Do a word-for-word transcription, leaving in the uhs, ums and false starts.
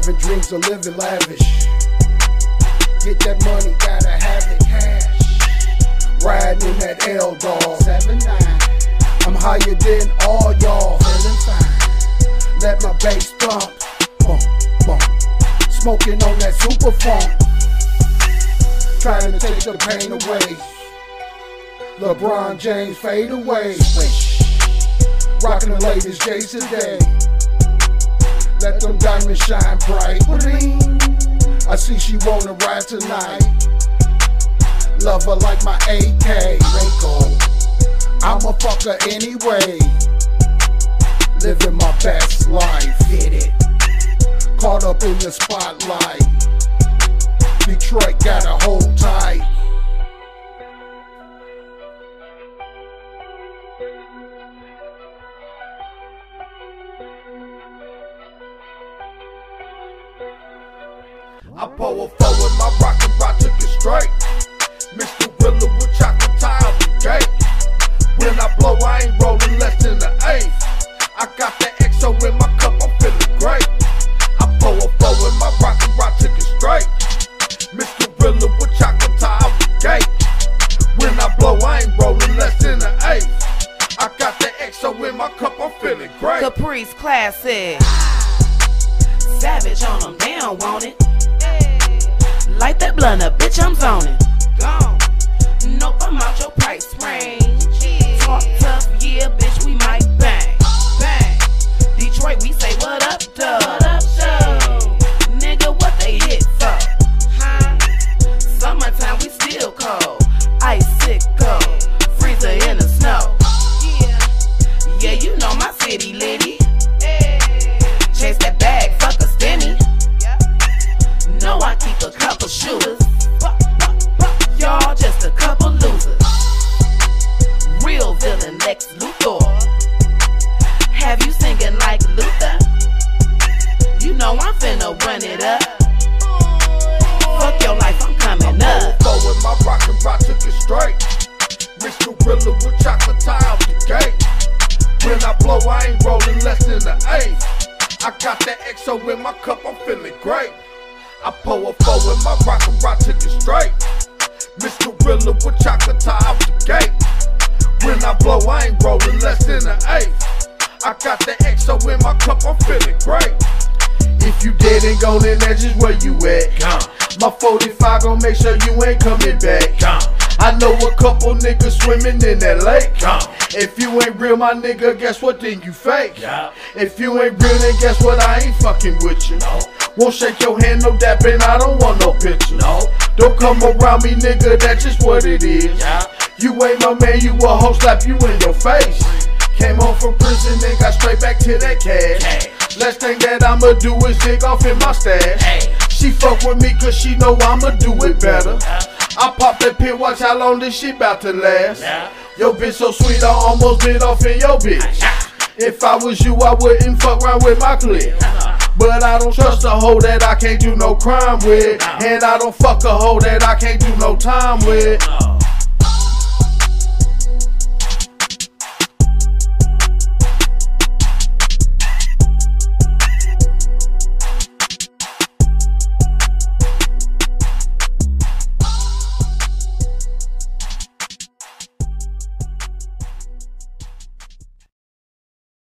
Having dreams of living lavish. Get that money, gotta have it. Cash. Riding in that L-Dog. seven nine. I'm higher than all y'all. Feeling fine. Let my bass bump. Bump, bump. Smoking on that super funk. Trying to take the pain away. LeBron James fade away. Swish. Rocking the latest J's today. Let them diamonds shine bright. I see she wanna ride tonight. Love her like my A K. I'ma fuck her anyway. Living my best life. Get it. Caught up in the spotlight. Detroit gotta hold tight. I pour a four with my rockin' rock, took it straight. Mister Gorilla with chocolate tie out the gate. When I blow, I ain't rollin' less than the eighth. I got that X O in my cup, I'm feelin' great. I pour a four with my rockin' rock, took it straight. Mister Gorilla with chocolate tie out the gate. When I blow, I ain't rollin' less than the eighth. I got that X O in my cup, I'm feelin' great. Caprice classic. Savage on them, they don't want it. Light that blunt up, bitch, I'm zoning. Gone. Nope, I'm out your price range. Talk tough, yeah, bitch, we might bang. Bang. Detroit, we say what up, duh. What up, duh? Nigga, what they hit for? Huh? Summertime, we still cold. Ice sick cold. Freezer in the snow. Yeah. Yeah, you know my city, litty. Chase that bag, fuck a stimmy. No, I keep a couple shooters. Y'all just a couple losers. Real villain Lex Luthor. Have you singing like Luther? You know I'm finna run it up. Fuck your life, I'm coming up. I with my rockin' rock, took it straight. Mister Gorilla with chocolate tie out the gate. When I blow, I ain't rollin' less than the eighth. I got that X O in my cup, I'm feelin' great. I pour a four with my rockin' rock, took it straight. Mister Gorilla with chocolate tie out the gate. When I blow, I ain't rollin' less than an eighth. I got the X O in my cup, I'm feelin' great. If you dead and gone, then that's just where you at. Gone. My forty-five gon' make sure you ain't coming back. Gone. I know a couple niggas swimming in that lake. Gone. If you ain't real, my nigga, guess what, then you fake. Yeah. If you ain't real, then guess what, I ain't fucking with you. No. Won't shake your hand, no dapping, I don't want no picture. No. Don't come around me, nigga, that's just what it is. Yeah. You ain't my man, you a hoe, slap you in your face. Came home from prison and got straight back to that cash. Hey. Last thing that I'ma do is dig off in my stash. Hey. She fuck with me cause she know I'ma do it better. Yeah. I pop that pill, watch how long this shit bout to last. Yeah. Yo bitch so sweet, I almost bit off in your bitch. Yeah. If I was you, I wouldn't fuck around with my clique. But I don't trust a hoe that I can't do no crime with. And I don't fuck a hoe that I can't do no time with.